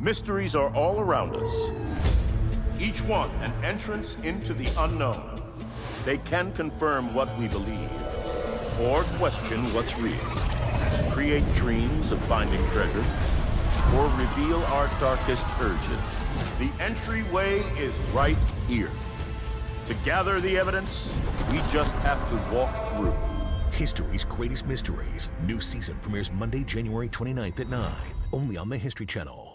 Mysteries are all around us. Each one an entrance into the unknown. They can confirm what we believe, or question what's real. Create dreams of finding treasure, or reveal our darkest urges. The entryway is right here. To gather the evidence, we just have to walk through. History's Greatest Mysteries. New season premieres Monday, January 29th at 9. Only on the History Channel.